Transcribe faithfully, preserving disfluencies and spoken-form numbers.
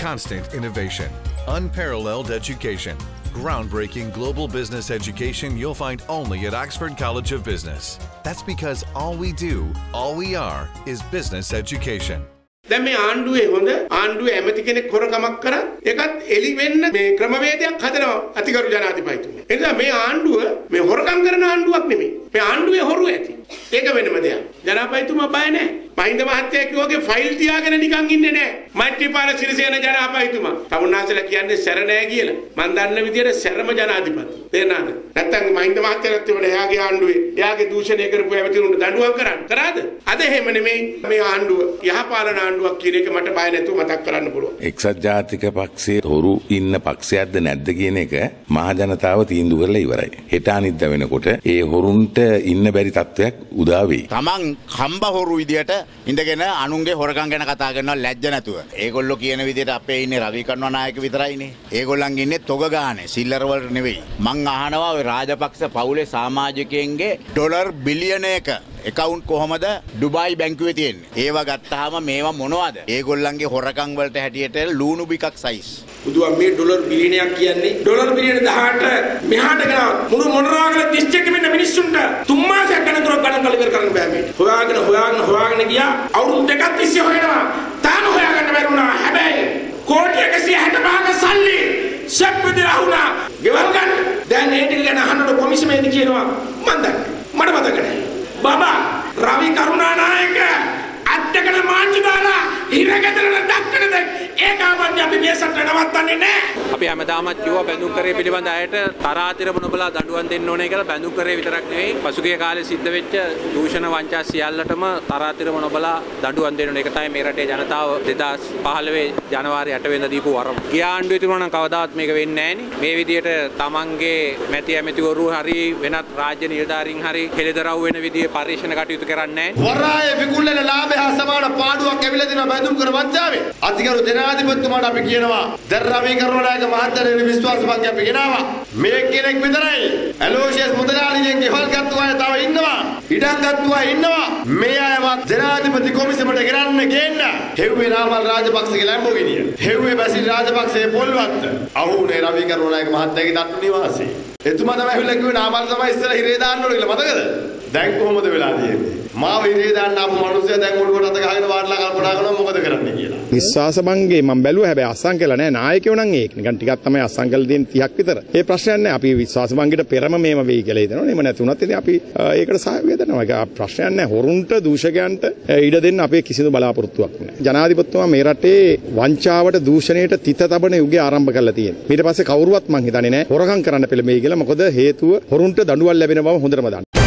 constant innovation, unparalleled education, groundbreaking global business education you'll find only at Oxford College of Business. That's because all we do, all we are, is business education. දැන් මේ ආණ්ඩුවේ හොඳ ආණ්ඩුවේ ඇමති කෙනෙක් හොරකමක් කරා ඒකත් එලි වෙන්න මේ ක්‍රමවේදයක් හදනවා අතිගරු ජනාධිපතිතුමා. ඒ නිසා මේ ආණ්ඩුව මේ හොරකම් කරන ආණ්ඩුවක් නෙමෙයි. මේ ආණ්ඩුවේ හොරු ඇති. ඒක වෙනම දෙයක්. ජනාධිපතිතුමා බය නැහැ. මහින්ද මහත්තයා කිව්වගේ ෆයිල් තියාගෙන නිකන් ඉන්නේ නැහැ. මෛත්‍රීපාල සිරිසේන ජනාධිපතිතුමා. තමුන්නාසලා කියන්නේ සැර නැහැ කියලා. මම දන්න විදියට සැරම ජනාධිපති. තේරෙනවද? නැත්තම් මහින්ද මහත්තයාත් එවන එයාගේ ආණ්ඩුවේ එයාගේ දූෂණය කරපු ඇමතිතුන්ට දඬුවම් කරන්න. කරාද? අද එහෙම නෙමෙයි. මේ ආණ්ඩුව යහපාලන ආණ්ඩුවක් කියන එක මට බය නැතුව මතක් කරන්න පුළුවන්. එක්සත් ජාතික පක්ෂයේ හොරු ඉන්න පක්ෂයක්ද නැද්ද කියන එක මහ ජනතාව තීන්දුව කරලා ඉවරයි. හෙට අනිද්දා වෙනකොට ඒ හොරුන්ට ඉන්න බැරි තත්වයක් උදා වෙයි. තමන් කම්බ හොරු විදියට ඉඳගෙන අනුන්ගේ හොරකම් ගැන කතා කරනවා ලැජ්ජ නැතුව. ඒගොල්ලෝ කියන විදියට අපේ ඉන්නේ රවි කරුණානායක විතරයිනේ. ඒගොල්ලන් ඉන්නේ තොග ගානේ සිල්ලර වලට නෙවෙයි. මං අහනවා ඔය රාජපක්ෂ පවුලේ සමාජිකයන්ගේ ඩොලර් බිලියනයක account කොහමද ඩුබායි බැංකුවේ තියෙන්නේ. ඒවා ගත්තාම මේවා මොනවද? ඒගොල්ලන්ගේ හොරකම් වලට හැටියට ලූණු බිකක් සයිස්. බුදුන් මේ ඩොලර් බිලියනයක් කියන්නේ ඩොලර් බිලියන දහඅට මෙහාට ගෙනාව මුළු මොනරාගල දිස්ත්‍රික්කෙම ඉන්න මිනිස්සුන්ට තුන් මාසයක් ගණන් කරලා ගණන් කළ ඉවර කරන්න බෑ මේ. හොයාගෙන හොයාගෙන හොයාගෙන ගියා අවුරුදු දෙකක් තිස්සේ හොයනවා. තාම හොයාගන්න බැරි වුණා. හැබැයි කෝටි එකසිය හැත්තෑපහක සල්ලි සෙප් විදිහට වුණා. ගෙවල් ගන්න. දැන් ඒ ටික ගැන අහනකොට කොමිසමේදී කියනවා මන් දන්නේ. මට මතක නැහැ. බබා රවි කරුණානායක අත්දකන මාංචු දාලා හිරගෙදරට දක්කනද ඒකාවන්‍ය අපි මේ සටන නවත්තන්නේ නැහැ. අපි හැමදාමත් කිව්වා බැඳුම් කරේ පිළිබඳ අයට තරාතිරම නොබලා දඬුවම් දෙන්න ඕනේ කියලා. බැඳුම් කරේ විතරක් නෙවෙයි පසුගිය කාලේ සිද්ධ වෙච්ච දූෂණ වංචා සියල්ලටම තරාතිරම නොබලා දඬුවම් දෙන්න ඕනේ. ඒක තමයි මේ රටේ ජනතාව දෙදාස් පහළොව ජනවාරි අට වෙනිදා දීපු වරම. ගිය ආණ්ඩුවේ තිබුණා නම් කවදාවත් මේක වෙන්නේ නැහනේ. මේ විදියට තමන්ගේ මැති ඇමතිවරු හරි වෙනත් රාජ්‍ය නිලධාරීන් හරි හෙළිදරව් වෙන විදිහේ පරීක්ෂණ කටයුතු කරන්නේ නැහැ. වරායේ විකුල්ලන ලාභය හා සමාන පාඩුවක් ඇවිල්ලා දෙනවා බැඳුම් කර වංචාවේ. අධිකරු ජනාධිපතිතුමාට අපි කියනවා දැන් රවි කරුණානායක මහත්තයාගේ විශ්වාසපත්‍ය අපි ගෙනාවා. මේ කෙනෙක් විතරයි ඇලෝෂියස් මුදලාලිගෙන් ගෙවල් ගත්තු අය තව ඉන්නවා. ඉඩම් ගත්තු අය ඉන්නවා. මේ අයවත් ජනාධිපති කොමිසමට ගෙනන්න ගේන්න. හෙව්වේ නාමල් රාජපක්ෂගේ ලැම්බෝගිනිය. හෙව්වේ බැසිල් රාජපක්ෂගේ පොල්වත්ත. අහුනේ රවි කරුණානායක මහත්තයාගේ දත්තු නිවාසයේ. එතුමා තමයි ඇවිල්ලා කිව්වේ නාමල් තමයි ඉස්සර හිරේ දාන්න ඕනේ කියලා මතකද? දැන් කොහොමද වෙලා තියෙන්නේ? මාව හිරේ දාන්න ආපු මිනිස්සයා දැන් ඔළුවට අත ගහගෙන වාඩිලා කල්පනා කරනවා මොකද කරන්නේ කියලා. විශ්වාස භංගේ මම බැලුවා හැබැයි අස්සම් කියලා නෑ නායකයෝ නම් ඒක නිකන් ටිකක් තමයි අස්සම් කරලා දෙන තිහක් විතර. ඒ ප්‍රශ්නයක් නෑ අපි විශ්වාස භංගයට පෙරම මේම වෙයි කියලා හිතනවා. එහෙම නැති වුණත් ඉතින් අපි ඒකට සහයෝගය දෙනවා. ඒක ප්‍රශ්නයක් නෑ හොරුන්ට දූෂකයන්ට ඉඩ දෙන්න අපේ කිසිදු බලාපොරොත්තුවක් නෑ. ජනාධිපතිතුමා මේ රටේ වංචාවට දූෂණයට තිත තබන යුගය ආරම්භ කරලා තියෙනවා. ඊට පස්සේ කවුරුවත් මං හිතන්නේ නෑ හොරකම් කරන්න පෙළඹෙයි කියලා. මොකද හේතුව හොරුන්ට දඬුවම් ලැබෙන බව හොඳටම දන්නවා.